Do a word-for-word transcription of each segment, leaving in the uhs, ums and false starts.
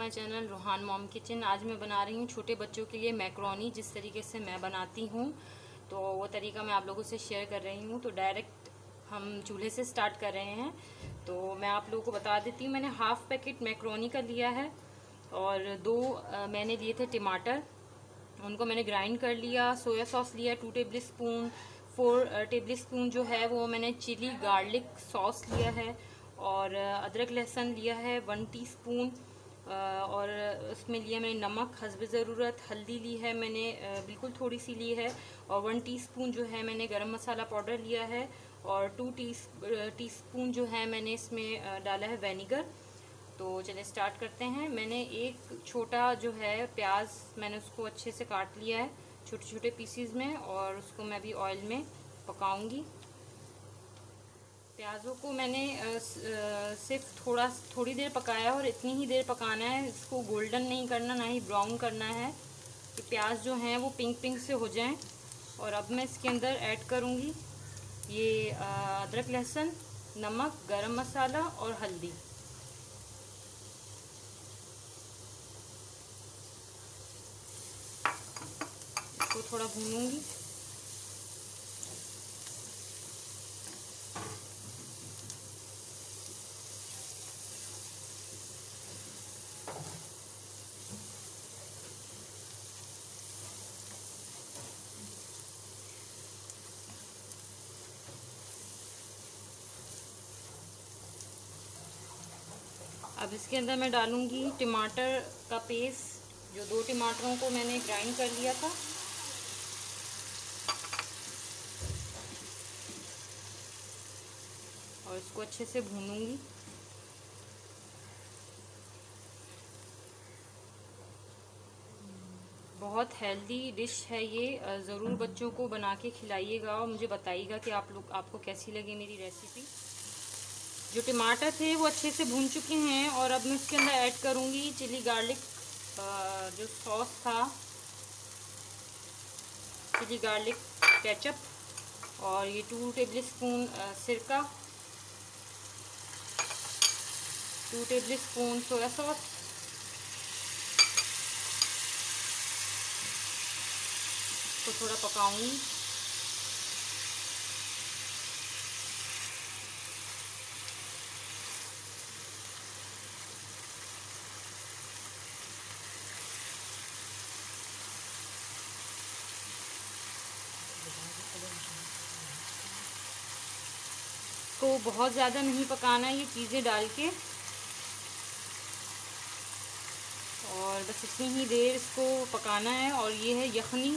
My channel Ruhan mom kitchen. आज मैं बना रही हूँ छोटे बच्चों के लिए मैक्रोनी। जिस तरीके से मैं बनाती हूँ तो वो तरीका मैं आप लोगों से शेयर कर रही हूँ। तो डायरेक्ट हम चूल्हे से स्टार्ट कर रहे हैं। तो मैं आप लोगों को बता देती हूँ, मैंने हाफ पैकेट मैक्रोनी का लिया है और दो आ, मैंने लिए थे टमाटर, उनको मैंने ग्राइंड कर लिया। सोया सॉस लिया two tablespoon, four tablespoon जो है वो मैंने चिली गार्लिक सॉस लिया है, और अदरक लहसुन लिया है वन टीस्पून, और उसमें लिया मैंने नमक हस्ब ज़रूरत, हल्दी ली है मैंने बिल्कुल थोड़ी सी ली है, और वन टीस्पून जो है मैंने गरम मसाला पाउडर लिया है, और टू टी टीस्पून जो है मैंने इसमें डाला है विनेगर। तो चलिए स्टार्ट करते हैं। मैंने एक छोटा जो है प्याज, मैंने उसको अच्छे से काट लिया है छोटे छोटे पीसीज में, और उसको मैं अभी ऑयल में पकाऊंगी। प्याज़ों को मैंने सिर्फ थोड़ा थोड़ी देर पकाया और इतनी ही देर पकाना है, इसको गोल्डन नहीं करना ना ही ब्राउन करना है, कि प्याज जो हैं वो पिंक पिंक से हो जाएं। और अब मैं इसके अंदर ऐड करूँगी ये अदरक लहसुन, नमक, गरम मसाला और हल्दी। इसको थोड़ा भूनूंगी। अब इसके अंदर मैं डालूंगी टमाटर का पेस्ट, जो दो टमाटरों को मैंने ग्राइंड कर लिया था। और इसको अच्छे से भूनूंगी। बहुत हेल्दी डिश है ये, ज़रूर बच्चों को बना के खिलाइएगा और मुझे बताइएगा कि आप लोग आपको कैसी लगी मेरी रेसिपी। जो टमाटर थे वो अच्छे से भून चुके हैं, और अब मैं इसके अंदर ऐड करूँगी चिली गार्लिक जो सॉस था, चिली गार्लिक केचप, और ये टू टेबल स्पून सिरका, two tablespoon soya sauce, तो थोड़ा पकाऊंगी। को बहुत ज़्यादा नहीं पकाना है ये चीज़ें डाल के, और बस इतनी ही देर इसको पकाना है। और ये है यखनी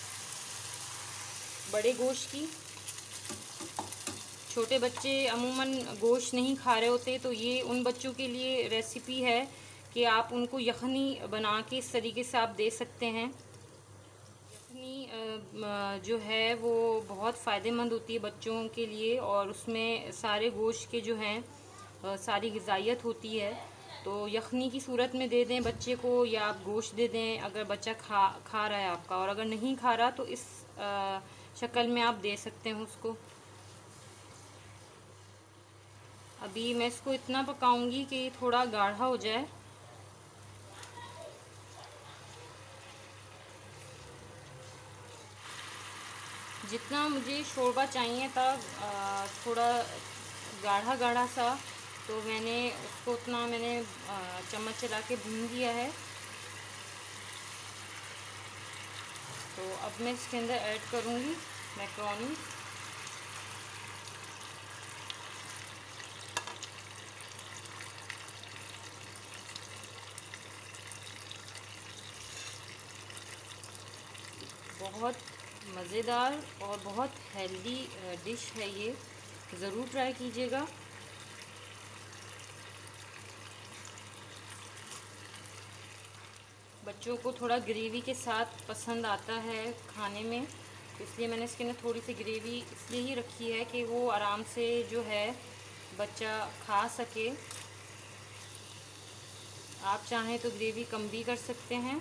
बड़े गोश्त की। छोटे बच्चे अमूमन गोश्त नहीं खा रहे होते, तो ये उन बच्चों के लिए रेसिपी है कि आप उनको यखनी बना के इस तरीके से आप दे सकते हैं। यखनी जो है वो बहुत फ़ायदेमंद होती है बच्चों के लिए, और उसमें सारे गोश्त के जो हैं सारी ग़िज़ाइयत होती है। तो यखनी की सूरत में दे दें बच्चे को, या आप गोश्त दे दें अगर बच्चा खा खा रहा है आपका, और अगर नहीं खा रहा तो इस शक्ल में आप दे सकते हैं उसको। अभी मैं इसको इतना पकाऊंगी कि थोड़ा गाढ़ा हो जाए। जितना मुझे शोरबा चाहिए था, थोड़ा गाढ़ा गाढ़ा सा, तो मैंने उसको उतना मैंने चम्मच चला के भून लिया है। तो अब मैं इसके अंदर ऐड करूँगी मैक्रोनी। बहुत मज़ेदार और बहुत हेल्दी डिश है ये, ज़रूर ट्राई कीजिएगा। बच्चों को थोड़ा ग्रेवी के साथ पसंद आता है खाने में, तो इसलिए मैंने इसके अंदर थोड़ी सी ग्रेवी इसलिए ही रखी है कि वो आराम से जो है बच्चा खा सके। आप चाहें तो ग्रेवी कम भी कर सकते हैं।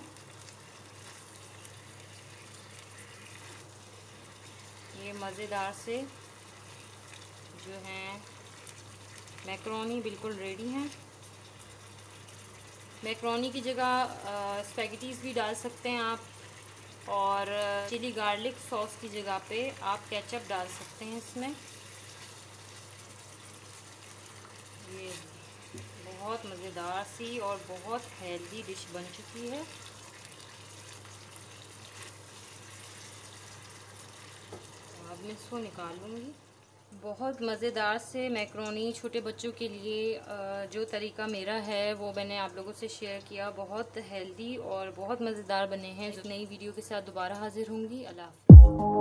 ये मज़ेदार से जो हैं मैक्रोनी बिल्कुल रेडी हैं। मैक्रोनी की जगह स्पैगेटीज भी डाल सकते हैं आप, और चिली गार्लिक सॉस की जगह पे आप केचप डाल सकते हैं इसमें। ये बहुत मज़ेदार सी और बहुत हेल्दी डिश बन चुकी है। अब मैं इसको निकाल लूँगी। बहुत मज़ेदार से मैक्रोनी छोटे बच्चों के लिए जो तरीका मेरा है वो मैंने आप लोगों से शेयर किया। बहुत हेल्दी और बहुत मज़ेदार बने हैं। जो नई वीडियो के साथ दोबारा हाजिर होंगी। अल्लाह हाफ़िज़।